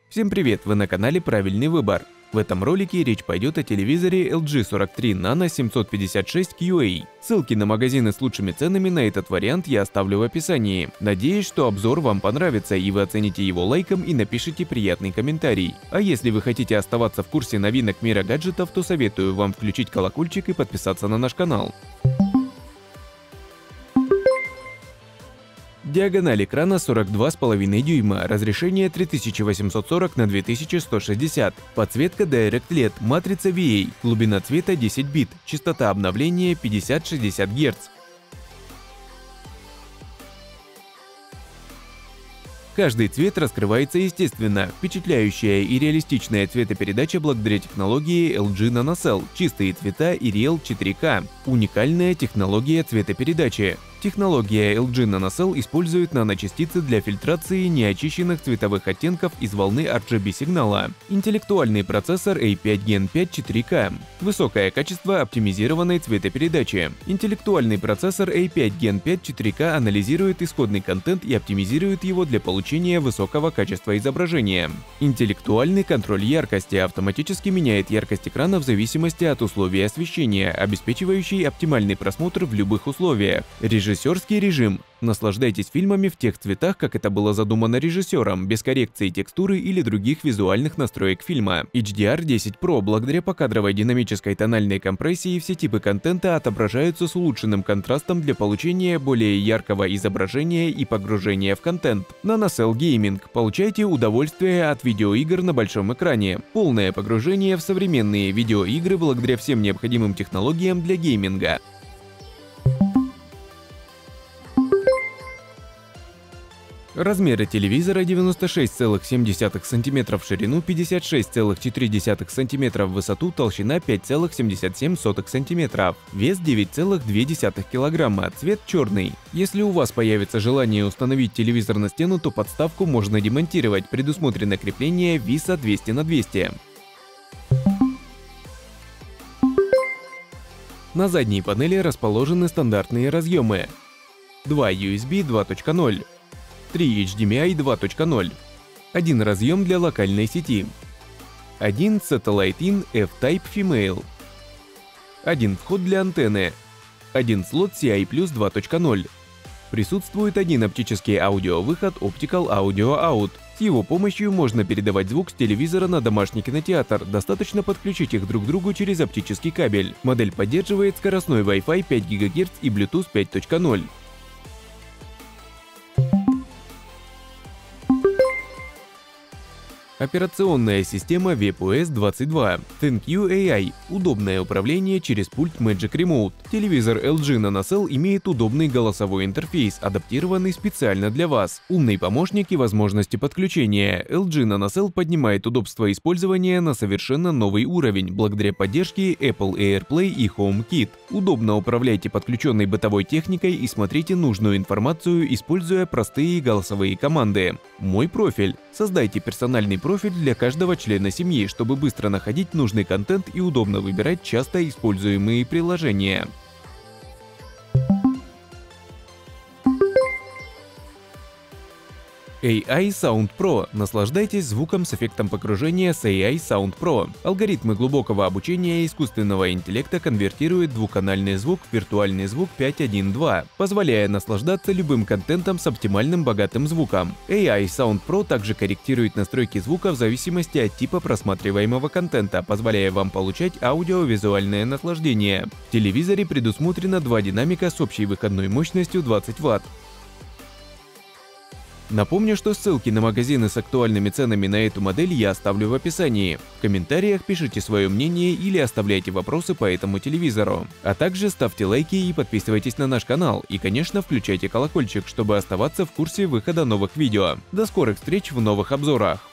Всем привет, вы на канале Правильный выбор. В этом ролике речь пойдет о телевизоре LG 43 Nano 756QA. Ссылки на магазины с лучшими ценами на этот вариант я оставлю в описании. Надеюсь, что обзор вам понравится и вы оцените его лайком и напишите приятный комментарий. А если вы хотите оставаться в курсе новинок мира гаджетов, то советую вам включить колокольчик и подписаться на наш канал. Диагональ экрана 42,5 дюйма, разрешение 3840 на 2160, подсветка Direct LED, матрица VA, глубина цвета 10 бит, частота обновления 50-60 Гц. Каждый цвет раскрывается естественно, впечатляющая и реалистичная цветопередача благодаря технологии LG NanoCell, чистые цвета и Real 4K, уникальная технология цветопередачи. Технология LG NanoCell использует наночастицы для фильтрации неочищенных цветовых оттенков из волны RGB сигнала. Интеллектуальный процессор A5 Gen 5 4K. Высокое качество оптимизированной цветопередачи. Интеллектуальный процессор A5 Gen 5 4K анализирует исходный контент и оптимизирует его для получения высокого качества изображения. Интеллектуальный контроль яркости автоматически меняет яркость экрана в зависимости от условий освещения, обеспечивающий оптимальный просмотр в любых условиях. Режиссерский режим. Наслаждайтесь фильмами в тех цветах, как это было задумано режиссером, без коррекции текстуры или других визуальных настроек фильма. HDR10 Pro. Благодаря покадровой динамической тональной компрессии все типы контента отображаются с улучшенным контрастом для получения более яркого изображения и погружения в контент. NanoCell Gaming. Получайте удовольствие от видеоигр на большом экране. Полное погружение в современные видеоигры благодаря всем необходимым технологиям для гейминга. Размеры телевизора 96,7 см в ширину, 56,4 см в высоту, толщина 5,77 см, вес 9,2 кг, цвет черный. Если у вас появится желание установить телевизор на стену, то подставку можно демонтировать, предусмотрено крепление виса 200 на 200. На задней панели расположены стандартные разъемы: 2 USB 2.0, 3 HDMI 2.0, 1 разъем для локальной сети, 1 Satellite-in F-Type Female, 1 вход для антенны, 1 слот CI+ 2.0. Присутствует один оптический аудиовыход Optical Audio Out. С его помощью можно передавать звук с телевизора на домашний кинотеатр, достаточно подключить их друг к другу через оптический кабель. Модель поддерживает скоростной Wi-Fi 5 ГГц и Bluetooth 5.0. Операционная система WebOS 22. ThinQ AI. Удобное управление через пульт Magic Remote. Телевизор LG NanoCell имеет удобный голосовой интерфейс, адаптированный специально для вас. Умный помощник и возможности подключения. LG NanoCell поднимает удобство использования на совершенно новый уровень, благодаря поддержке Apple AirPlay и HomeKit. Удобно управляйте подключенной бытовой техникой и смотрите нужную информацию, используя простые голосовые команды. Мой профиль. Создайте персональный профиль для каждого члена семьи, чтобы быстро находить нужный контент и удобно выбирать часто используемые приложения. AI Sound Pro. Наслаждайтесь звуком с эффектом погружения с AI Sound Pro. Алгоритмы глубокого обучения искусственного интеллекта конвертируют двухканальный звук в виртуальный звук 5.1.2, позволяя наслаждаться любым контентом с оптимальным богатым звуком. AI Sound Pro также корректирует настройки звука в зависимости от типа просматриваемого контента, позволяя вам получать аудиовизуальное наслаждение. В телевизоре предусмотрено 2 динамика с общей выходной мощностью 20 Вт. Напомню, что ссылки на магазины с актуальными ценами на эту модель я оставлю в описании. В комментариях пишите свое мнение или оставляйте вопросы по этому телевизору. А также ставьте лайки и подписывайтесь на наш канал. И, конечно, включайте колокольчик, чтобы оставаться в курсе выхода новых видео. До скорых встреч в новых обзорах.